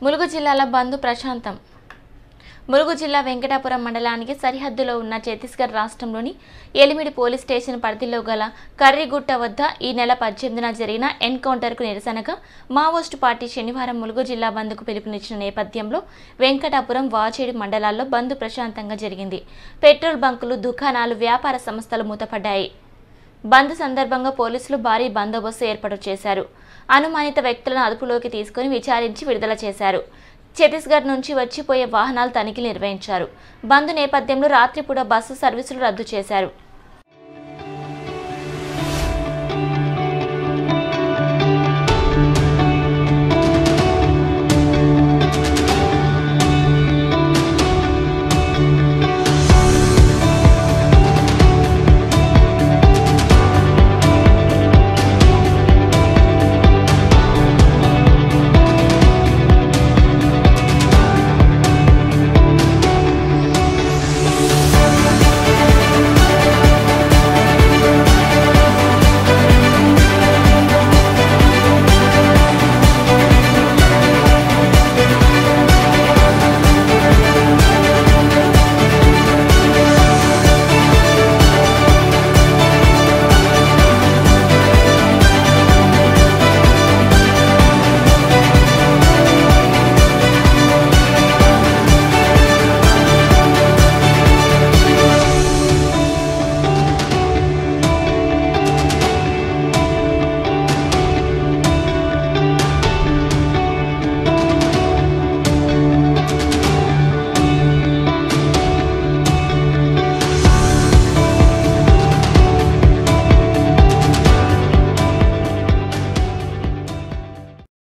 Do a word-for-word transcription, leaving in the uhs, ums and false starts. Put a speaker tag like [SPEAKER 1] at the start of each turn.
[SPEAKER 1] ములుగు జిల్లాల బంద్ ప్రశాంతం. ములుగు జిల్లా వెంకటాపురం మండలానికి సరిహద్దులో ఉన్న ఛత్తీస్గఢ్ రాష్ట్రంలోని ఎలిమిడి పోలీస్ స్టేషన్ పరిధిలో గల కర్రిగుట్ట వద్ద ఈ నెల పద్దెనిమిదిన జరిగిన ఎన్కౌంటర్కు నిరసనగా మావోస్టు పార్టీ శనివారం ములుగు జిల్లా బంద్కు పిలుపునిచ్చిన నేపథ్యంలో వెంకటాపురం, వాచేడు మండలాల్లో బంద్ ప్రశాంతంగా జరిగింది. పెట్రోల్ బంకులు, దుకాణాలు, వ్యాపార సంస్థలు మూతపడ్డాయి. బంద్ సందర్భంగా పోలీసులు భారీ బందోబస్తు ఏర్పాటు చేశారు. అనుమానిత వ్యక్తులను అదుపులోకి తీసుకుని విచారించి విడుదల చేశారు. ఛత్తీస్గఢ్ నుంచి వచ్చిపోయే వాహనాలు తనిఖీలు నిర్వహించారు. బంద్ నేపథ్యంలో రాత్రిపూట బస్సు సర్వీసులు రద్దు చేశారు.